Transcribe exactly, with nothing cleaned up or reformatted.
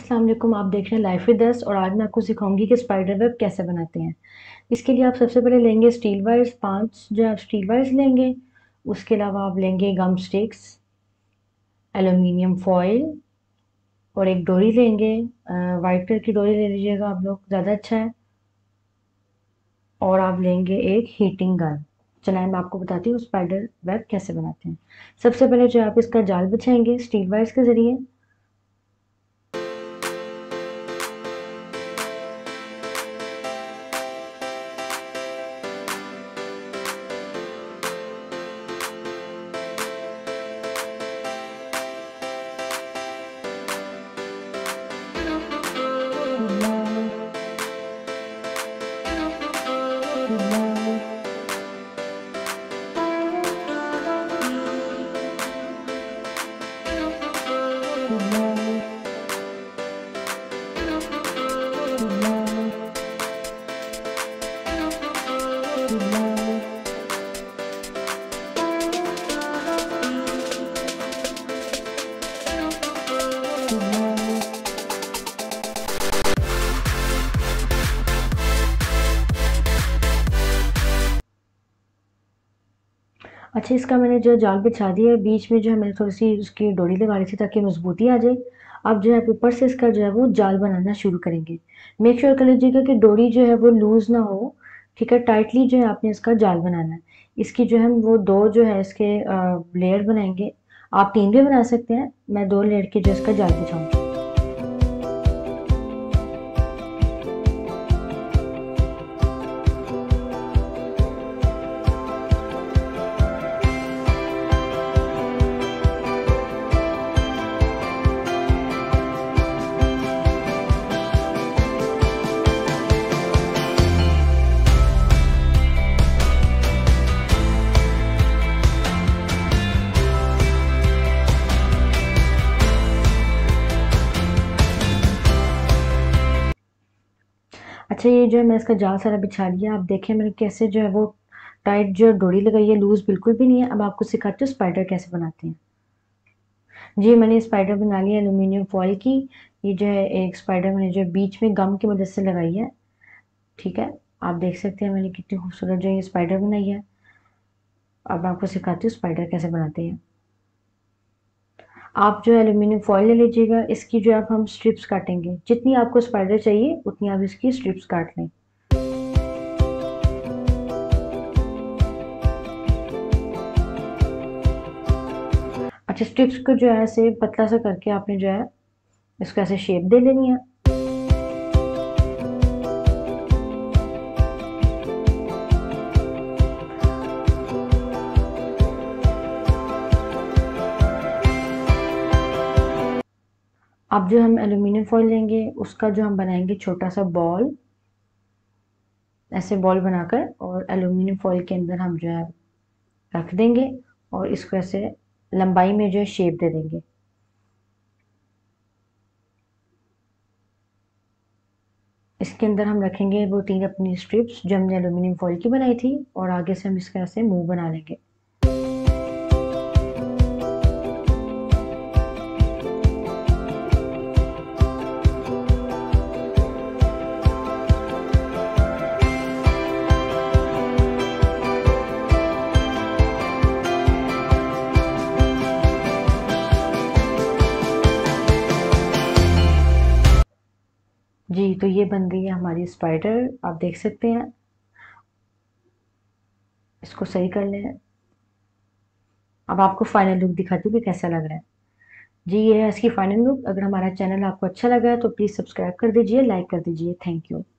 अस्सलाम वालेकुम। आप देख रहे हैं लाइफ विद अस और आज मैं आपको सिखाऊंगी कि स्पाइडर वेब कैसे बनाते हैं। इसके लिए आप सबसे पहले लेंगे स्टील वायर्स, पांच जो आप स्टील वायर्स लेंगे। उसके अलावा आप लेंगे गम स्टिक्स, एल्यूमिनियम फॉइल और एक डोरी लेंगे। वाइट कलर की डोरी ले लीजिएगा आप लोग, ज़्यादा अच्छा है। और आप लेंगे एक हीटिंग गन। चलिए मैं आपको बताती हूँ स्पाइडर वेब कैसे बनाते हैं। सबसे पहले जो आप इसका जाल बिछाएंगे स्टील वायर्स के ज़रिए। अच्छा, इसका मैंने जो जाल बिछा दिया है, बीच में जो है मैंने थोड़ी सी उसकी डोरी लगा ली थी ताकि मजबूती आ जाए। अब जो है ऊपर से इसका जो है वो जाल बनाना शुरू करेंगे। मेक श्योर कर लीजिएगा कि डोरी जो है वो लूज ना हो। ठीक है, टाइटली जो है आपने इसका जाल बनाना है। इसकी जो है वो दो जो है इसके लेयर बनाएंगे। आप तीन भी बना सकते हैं, मैं दो लेयर की जो इसका जाल बिछाऊंगी। अच्छा, ये जो है मैं इसका जाल सारा बिछा लिया। आप देखें मैंने कैसे जो है वो टाइट जो डोरी लगाई है, लूज बिल्कुल भी नहीं है। अब आपको सिखाती हूँ स्पाइडर कैसे बनाते हैं। जी, मैंने स्पाइडर बना लिया एल्यूमिनियम फॉइल की। ये जो है एक स्पाइडर मैंने जो बीच में गम की मदद से लगाई है। ठीक है, आप देख सकते हैं मैंने कितनी खूबसूरत जो ये स्पाइडर बनाई है। अब मैं आपको सिखाती हूँ स्पाइडर कैसे बनाते हैं। आप जो एल्यूमिनियम फॉइल ले लीजिएगा। इसकी जो आप हम स्ट्रिप्स काटेंगे, जितनी आपको स्पाइडर चाहिए उतनी आप इसकी स्ट्रिप्स काट लें। अच्छा, स्ट्रिप्स को जो है ऐसे पतला सा करके आपने जो है इसको ऐसे शेप दे लेनी है। अब जो हम एल्यूमिनियम फॉइल लेंगे उसका जो हम बनाएंगे छोटा सा बॉल, ऐसे बॉल बनाकर, और एल्यूमिनियम फॉइल के अंदर हम जो है रख देंगे और इसको ऐसे लंबाई में जो है शेप दे देंगे। इसके अंदर हम रखेंगे वो तीन अपनी स्ट्रिप्स जो हमने एल्यूमिनियम फॉइल की बनाई थी, और आगे से हम इसका ऐसे मुंह बना लेंगे। जी, तो ये बन गई है हमारी स्पाइडर, आप देख सकते हैं। इसको सही कर लें। अब आपको फाइनल लुक दिखाती हूँ कि कैसा लग रहा है। जी, ये है इसकी फाइनल लुक। अगर हमारा चैनल आपको अच्छा लगा है तो प्लीज़ सब्सक्राइब कर दीजिए, लाइक कर दीजिए। Thank you.